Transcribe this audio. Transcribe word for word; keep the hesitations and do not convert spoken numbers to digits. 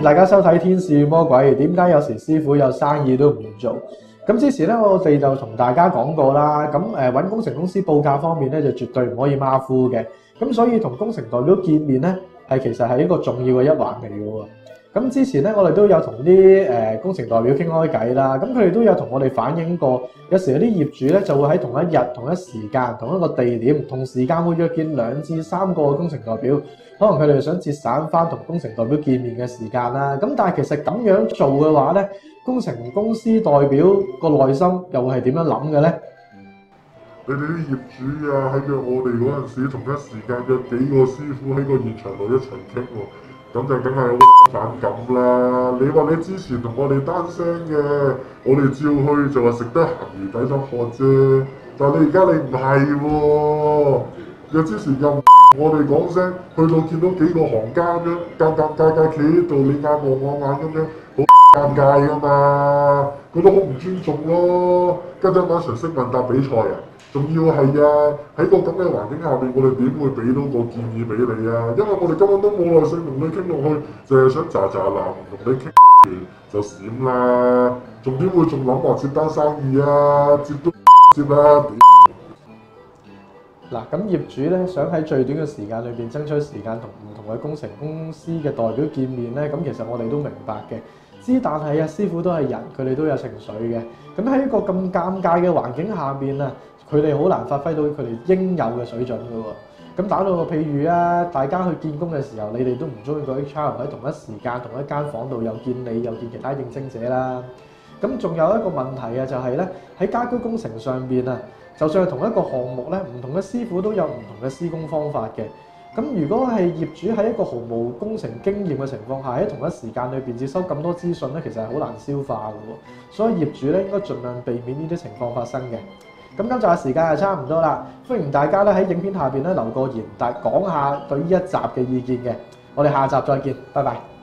大家收睇《天使與魔鬼》。點解有時師傅有生意都唔願做？咁之前咧，我哋就同大家講過啦。咁誒揾工程公司報價方面咧，就絕對唔可以馬虎嘅。咁所以同工程代表見面咧，係其實係一個重要嘅一環嚟嘅喎。咁之前咧，我哋都有同啲誒工程代表傾開偈啦。咁佢哋都有同我哋反映過，有時有啲業主咧就會喺同一日、同一時間、同一個地點、同時間會約見兩至三個工程代表。可能佢哋想節省翻同工程代表見面嘅時間啦。咁但係其實咁樣做嘅話咧，工程公司代表個內心又會係點樣諗嘅咧？ 你哋啲業主啊，喺約我哋嗰陣時，同一時間約幾個師傅喺個現場度一齊傾喎，咁就梗係好反感啦！你話你之前同我哋單聲嘅，我哋照去就話食得鹹魚抵得渴啫，但係你而家你唔係喎，約之前又唔我哋講聲，去到見到幾個行家咁樣，尷尷尬尬企喺度，你眼望我眼咁樣，好尷尬噶嘛，覺得好唔尊重咯。跟住晚常識問答比賽啊！仲要係啊！喺個咁嘅環境下面，我哋點會俾到個建議俾你啊？因為我哋根本都冇耐性同你傾落去，就係想喳喳鬧，唔同你傾完就閃啦。仲點會仲諗話接單生意啊？接都接啦！ 嗱，咁業主咧想喺最短嘅時間裏邊爭取時間同唔同嘅工程公司嘅代表見面咧，咁其實我哋都明白嘅。之但係啊，師傅都係人，佢哋都有情緒嘅。咁喺一個咁尷尬嘅環境下邊啊，佢哋好難發揮到佢哋應有嘅水準嘅喎。咁打到個譬如啊，大家去見工嘅時候，你哋都唔中意個 H R 喺同一時間同一間房度又見你又見其他應徵者啦。咁仲有一個問題啊，就係咧喺家居工程上邊啊，就算係同一個項目咧，唔同嘅師傅都有唔同嘅施工方法嘅。咁如果係業主喺一個毫無工程經驗嘅情況下，喺同一時間裏邊接收咁多資訊咧，其實係好難消化嘅喎。所以業主咧應該盡量避免呢啲情況發生嘅。咁今集嘅時間係差唔多啦，歡迎大家咧喺影片下邊咧留個言，但係講下對呢一集嘅意見嘅。我哋下集再見，拜拜。